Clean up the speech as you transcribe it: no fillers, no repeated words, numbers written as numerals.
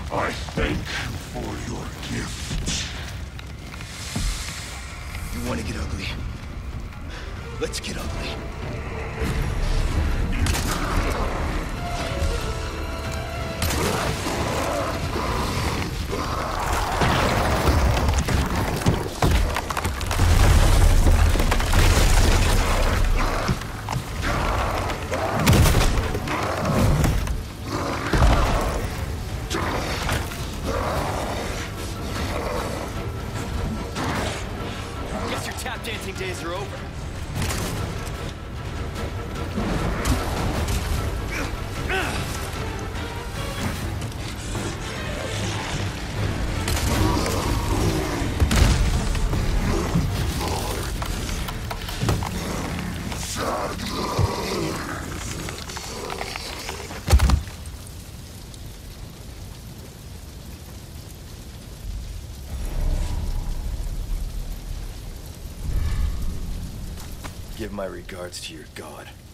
I thank you for your gift. You want to get ugly? Let's get ugly. Guess your tap dancing days are over. Give my regards to your god.